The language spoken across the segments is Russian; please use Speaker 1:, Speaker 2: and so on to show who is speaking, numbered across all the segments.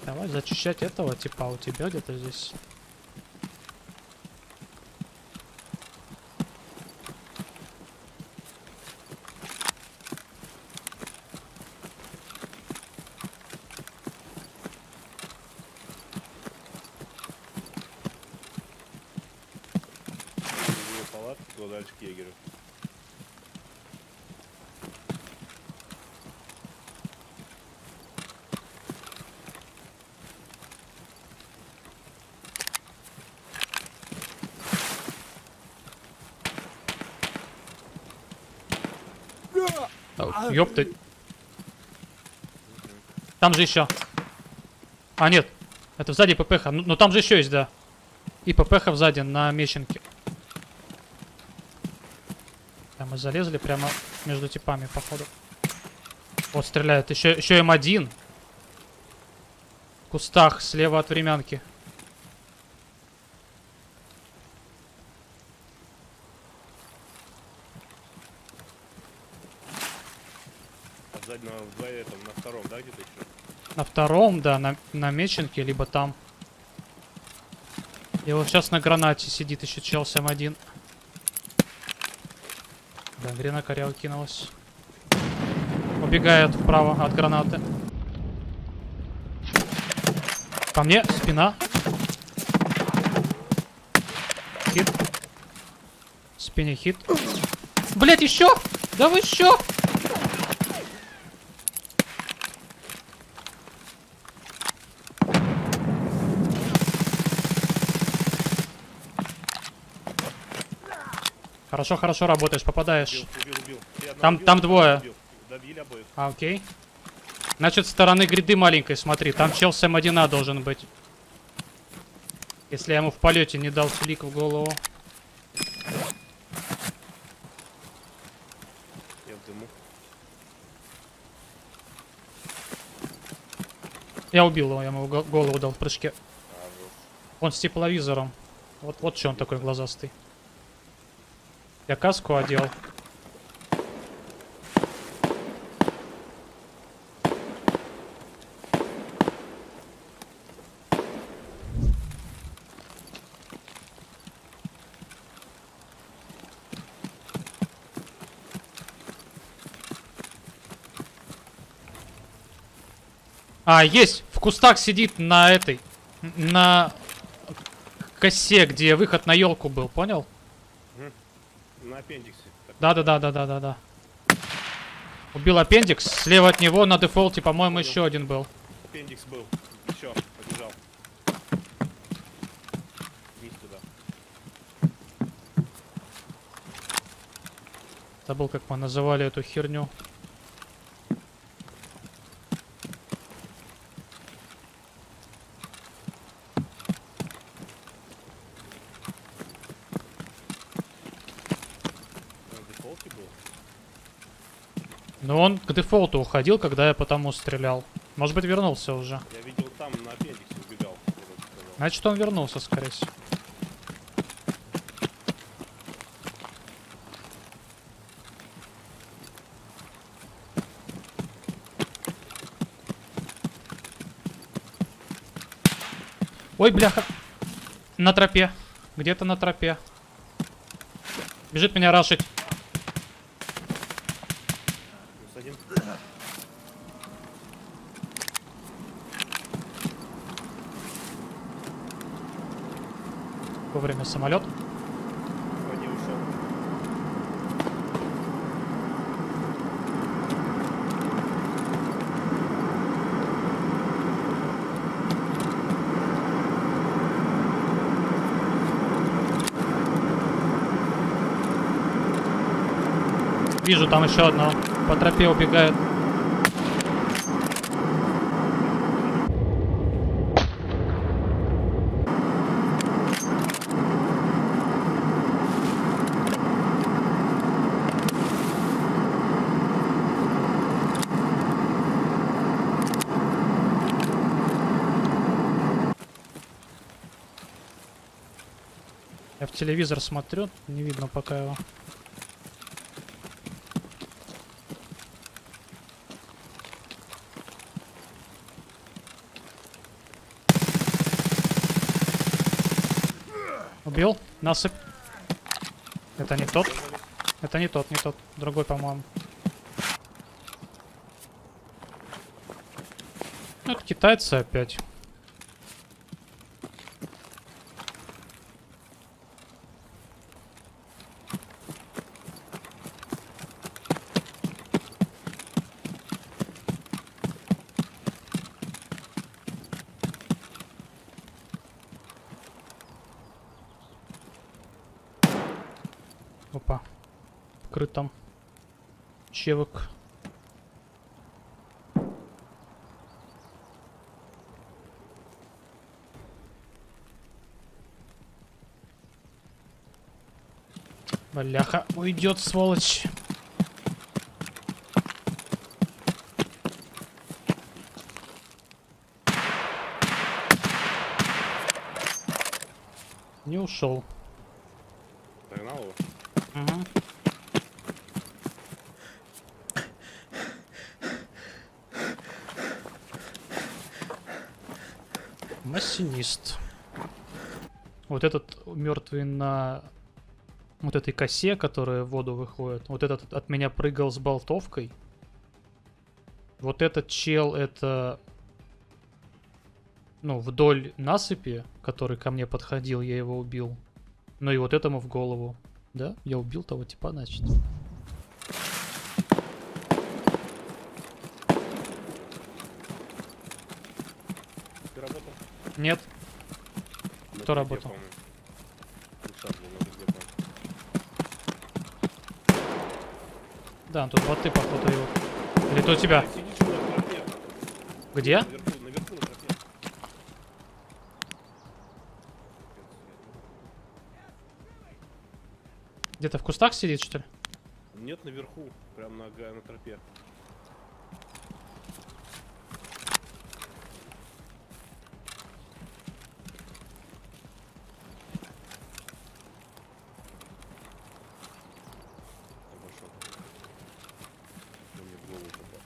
Speaker 1: Давай зачищать этого типа у тебя где-то здесь.
Speaker 2: Палатки, то дальше к егерю.
Speaker 1: Ёпта. Там же еще. А, нет. Это сзади ППХ. Ну там же еще есть, да. И ППХ сзади на меченке. Да, мы залезли прямо между типами, походу. Вот стреляет. Еще М1. В кустах слева от времянки.
Speaker 2: На втором, да, где-то еще?
Speaker 1: На втором, да, на меченке, либо там. И вот сейчас на гранате сидит еще чел с М1. Да, грена корява кинулась. Убегает вправо от гранаты. По мне, спина. Хит. В спине хит. Блять, еще! Да вы еще! Хорошо, хорошо работаешь, попадаешь.
Speaker 2: Убил.
Speaker 1: Там двое.
Speaker 2: Убил. Добили обоих.
Speaker 1: А, окей. Значит, с стороны гряды маленькой, смотри. Там чел с М1 должен быть. Если я ему в полете не дал флик в голову.
Speaker 2: Я в дыму.
Speaker 1: Я убил его, я ему голову дал в прыжке.
Speaker 2: А, вот.
Speaker 1: Он с тепловизором. Вот что он такой глазастый. Я каску одел. А, есть! В кустах сидит на этой. На косе, где выход на елку был, понял?
Speaker 2: На аппендиксе.
Speaker 1: Да. Убил аппендикс. Слева от него на дефолте, по-моему, еще один был.
Speaker 2: Аппендикс был. Все, побежал. Вниз туда.
Speaker 1: Забыл, как мы называли эту херню.
Speaker 2: На дефолте был.
Speaker 1: Но он к дефолту уходил, когда я потому стрелял. Может быть, вернулся уже.
Speaker 2: Я видел там на аппендиксе убегал.
Speaker 1: Значит, он вернулся, скорее всего. Ой, бляха. На тропе. Где-то на тропе. Бежит меня рашить.
Speaker 2: Плюс один.
Speaker 1: Вовремя самолет.
Speaker 2: Вроде ушел.
Speaker 1: Вижу, там еще одного. По тропе убегает. Я в телевизор смотрю, не видно пока его. Убил. Насыпь. Это не тот. Это не тот, не тот. Другой, по-моему. Ну, это китайцы опять. Опа. Крыт там. Чевок. Бляха, уйдет, сволочь. Не ушел.
Speaker 2: Догнал его?
Speaker 1: Угу. Массинист. Вот этот мертвый на вот этой косе, которая в воду выходит. Вот этот от меня прыгал с болтовкой. Вот этот чел, это... Ну, вдоль насыпи, который ко мне подходил, я его убил. Ну и вот этому в голову. Да? Я убил того типа, значит.
Speaker 2: Ты работал?
Speaker 1: Нет.
Speaker 2: На
Speaker 1: Кто
Speaker 2: третье,
Speaker 1: работал?
Speaker 2: по-моему. Шаг был на третье,
Speaker 1: Да, тут боты, походу, его. Или то у тебя?
Speaker 2: по-моему. Сидишь на тропе.
Speaker 1: Где?
Speaker 2: Наверху на тропе.
Speaker 1: Где-то в кустах сидит, что ли?
Speaker 2: Нет, наверху. Прям на тропе. Обошел. Мне в голову попал.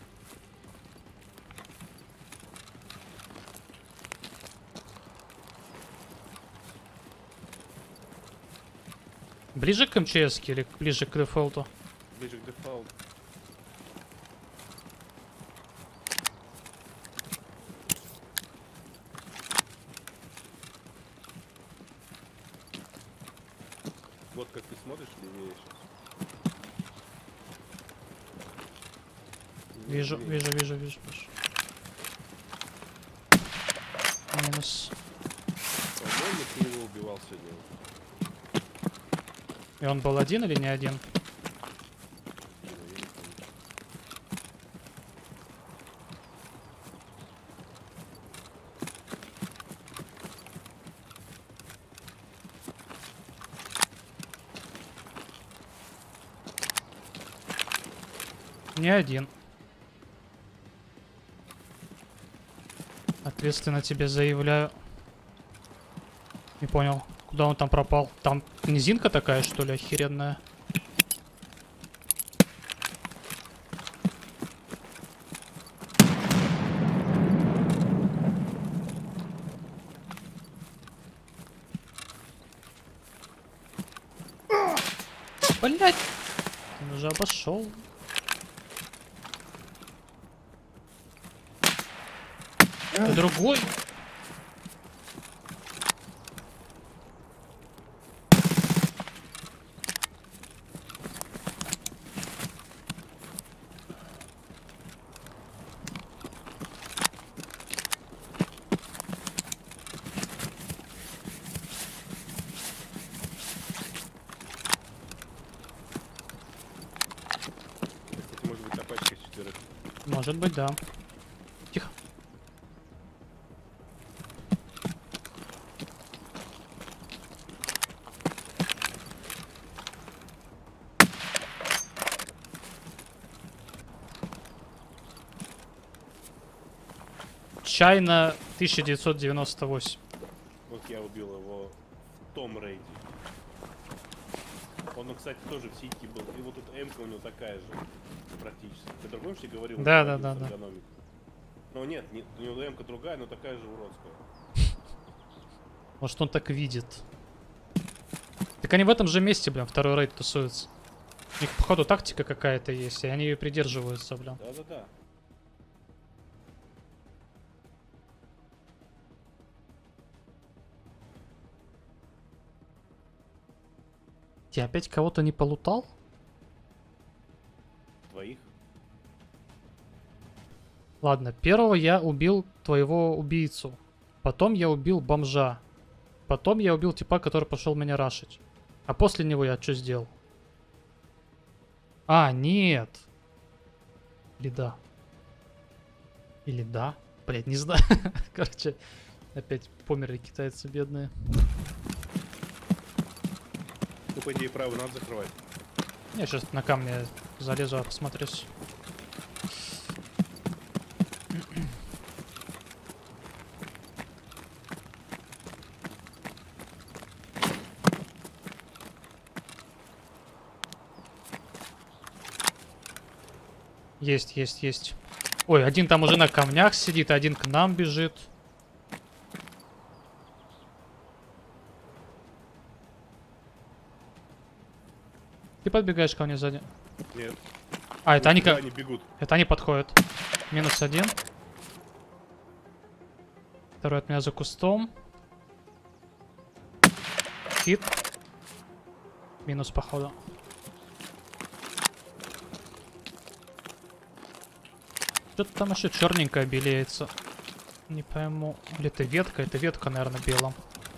Speaker 1: Ближе к МЧС или ближе к дефолту?
Speaker 2: Ближе к дефолту. Вот как ты смотришь, левее сейчас.
Speaker 1: Вижу, вижу, вижу, вижу, вижу. Минус.
Speaker 2: По-моему, ты его убивал сегодня.
Speaker 1: И он был один или не один?
Speaker 2: Я не помню.
Speaker 1: Не один. Ответственно тебе заявляю. Не понял, куда он там пропал. Там низинка такая, что ли, охеренная? Блять! Он уже обошел. Это другой.
Speaker 2: Кстати, может быть, топачка с 4.
Speaker 1: Может быть, да. Тихо. Чайна 1998.
Speaker 2: Вот я убил его в том рейде. Он, кстати, тоже в сетке был. И вот тут М-ка у него такая же. Практически. Ты другой вообще говорил?
Speaker 1: Да,
Speaker 2: он
Speaker 1: да,
Speaker 2: с
Speaker 1: да, да.
Speaker 2: эргономикой. Ну нет, у него М-ка другая, но такая же уродская.
Speaker 1: Может, он так видит. Так они в этом же месте, блин, второй рейд тусуются. У них, походу, тактика какая-то есть, и они ее придерживаются, блин.
Speaker 2: Да-да-да.
Speaker 1: Ты опять кого-то не полутал?
Speaker 2: Твоих?
Speaker 1: Ладно, первого я убил твоего убийцу. Потом я убил бомжа. Потом я убил типа, который пошел меня рашить. А после него я что сделал? А, нет. Или да? Или да? Блять, не знаю. Короче, опять померли китайцы бедные.
Speaker 2: Ну, по идее, правую надо закрывать.
Speaker 1: Я сейчас на камне залезу, посмотрюсь. Есть, есть, есть. Ой, один там уже на камнях сидит, один к нам бежит. Ты подбегаешь ко мне сзади?
Speaker 2: Нет.
Speaker 1: А, это они
Speaker 2: Куда
Speaker 1: как...
Speaker 2: они бегут?
Speaker 1: Это они подходят. Минус один. Второй от меня за кустом. Хит. Минус, походу. Что-то там еще черненькое белеется. Не пойму. Или это ветка? Это ветка, наверное, белом.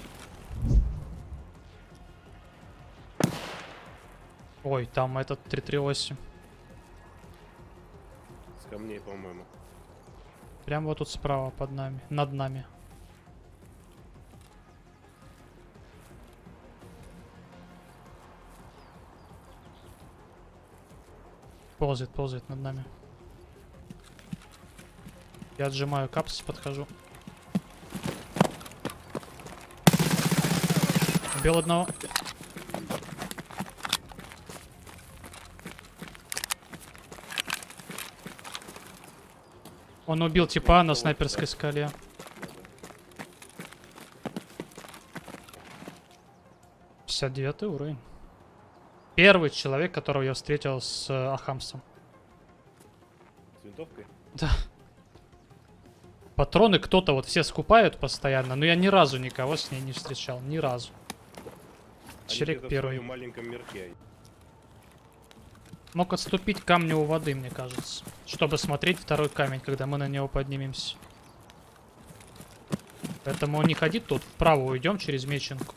Speaker 1: Ой, там этот 338.
Speaker 2: С камней, по-моему.
Speaker 1: Прям вот тут справа под нами. Над нами. Ползает, ползает над нами. Я отжимаю капс, подхожу. Убил одного. Он убил типа на снайперской скале. — 59 уровень. Первый человек, которого я встретил с Ахамсом.
Speaker 2: С винтовкой?
Speaker 1: Да. Патроны кто-то вот все скупают постоянно, но я ни разу никого с ней не встречал. Ни разу. Черек
Speaker 2: Они
Speaker 1: первый.
Speaker 2: в своем маленьком мирке.
Speaker 1: Мог отступить к камню у воды, мне кажется. Чтобы смотреть второй камень, когда мы на него поднимемся. Поэтому не ходи тут. Вправо уйдем через меченку.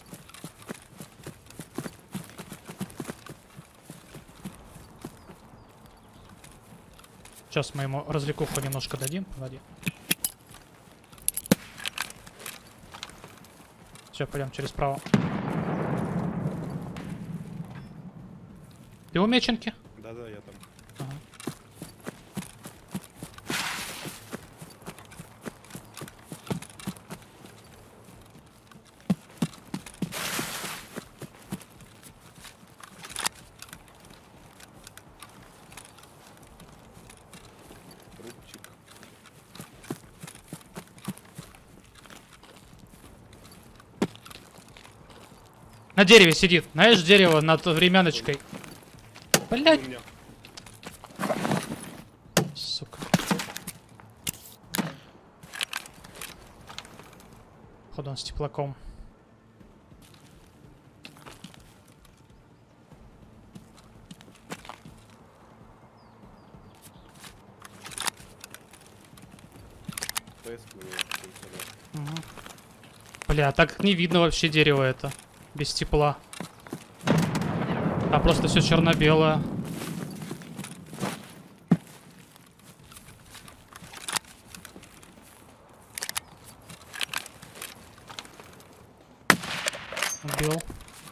Speaker 1: Сейчас мы ему развлекуху немножко дадим. Погоди. Все, пойдем через право. Ты у меченки?
Speaker 2: Да-да, я там.
Speaker 1: Ага.
Speaker 2: Рубчик.
Speaker 1: На дереве сидит. Знаешь, дерево над времяночкой. Блять.
Speaker 2: У меня.
Speaker 1: Сука. Походу он с теплаком.
Speaker 2: ПС у него какой-то, да.
Speaker 1: Угу. Бля, так не видно вообще дерево это. Без тепла. А просто все черно-белое. Убил.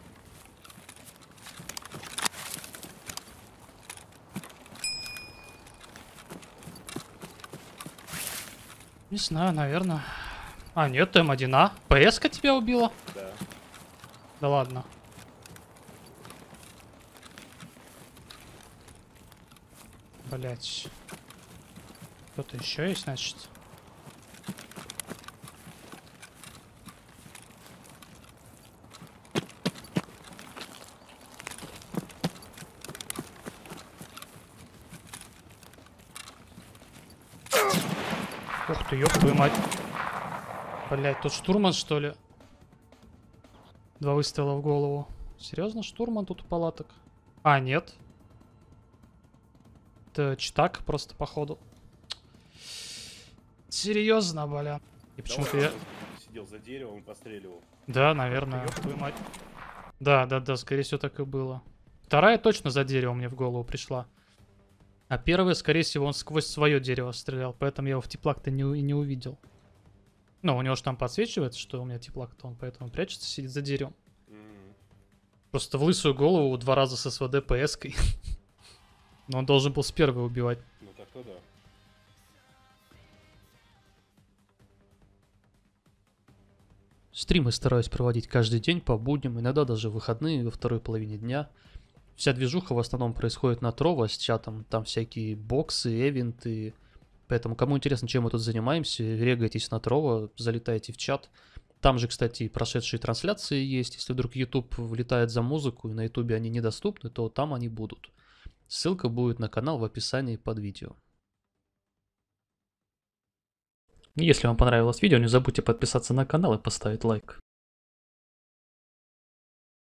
Speaker 1: Не знаю, наверное. А, нет, М1А. ПС-ка тебя убила?
Speaker 2: Да.
Speaker 1: Да ладно. Блять. Кто-то еще есть, значит? Ух ты, ёб твою мать. Блять, тут штурман, что ли? 2 выстрела в голову. Серьезно, штурман тут у палаток? А, нет. Это читак просто, походу. Серьезно, бля. И почему-то я...
Speaker 2: Сидел за деревом и постреливал.
Speaker 1: Да, наверное. Ёб твою мать. Да, скорее всего, так и было. Вторая точно за деревом мне в голову пришла. А первая, скорее всего, он сквозь свое дерево стрелял, поэтому я его в теплак-то не увидел. Ну, у него же там подсвечивается, что у меня теплак-то, он поэтому прячется, сидит за деревом. Просто в лысую голову 2 раза с СВД ПС-кой. Но он должен был с первой убивать.
Speaker 2: Ну так-то да.
Speaker 1: Стримы стараюсь проводить каждый день по будням, иногда даже в выходные во второй половине дня. Вся движуха в основном происходит на Trovo с чатом, там всякие боксы, эвенты. Поэтому, кому интересно, чем мы тут занимаемся, регайтесь на Trovo, залетайте в чат. Там же, кстати, и прошедшие трансляции есть. Если вдруг YouTube влетает за музыку и на YouTube они недоступны, то там они будут. Ссылка будет на канал в описании под видео. Если вам понравилось видео, не забудьте подписаться на канал и поставить лайк.